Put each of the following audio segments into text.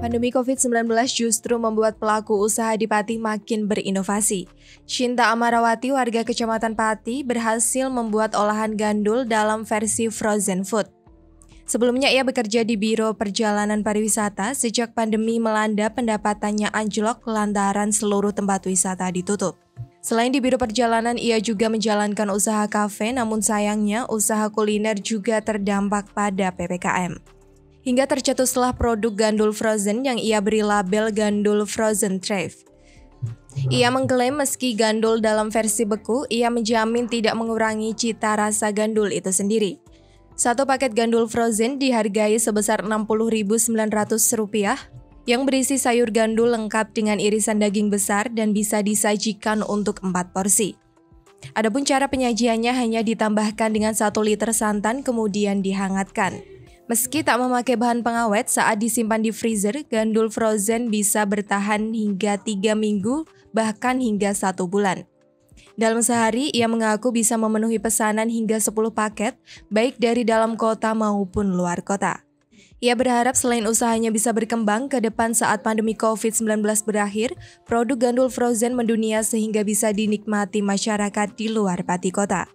Pandemi COVID-19 justru membuat pelaku usaha di Pati makin berinovasi. Shinta Amarawati, warga Kecamatan Pati, berhasil membuat olahan gandul dalam versi frozen food. Sebelumnya ia bekerja di Biro Perjalanan Pariwisata. Sejak pandemi melanda, pendapatannya anjlok lantaran seluruh tempat wisata ditutup. Selain di Biro Perjalanan, ia juga menjalankan usaha kafe, namun sayangnya usaha kuliner juga terdampak pada PPKM. Hingga tercetuslah produk gandul frozen yang ia beri label Gandul Frozen Thrive. Ia mengklaim meski gandul dalam versi beku, ia menjamin tidak mengurangi cita rasa gandul itu sendiri. Satu paket gandul frozen dihargai sebesar Rp60.900 yang berisi sayur gandul lengkap dengan irisan daging besar dan bisa disajikan untuk 4 porsi. Adapun cara penyajiannya hanya ditambahkan dengan 1 liter santan kemudian dihangatkan. Meski tak memakai bahan pengawet, saat disimpan di freezer, gandul frozen bisa bertahan hingga 3 minggu, bahkan hingga 1 bulan. Dalam sehari, ia mengaku bisa memenuhi pesanan hingga 10 paket, baik dari dalam kota maupun luar kota. Ia berharap selain usahanya bisa berkembang ke depan saat pandemi COVID-19 berakhir, produk gandul frozen mendunia sehingga bisa dinikmati masyarakat di luar Pati Kota.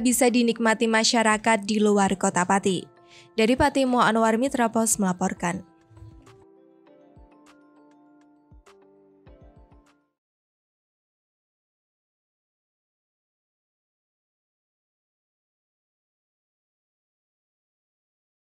Dari Pati, Mo Anwar Mitra Pos melaporkan.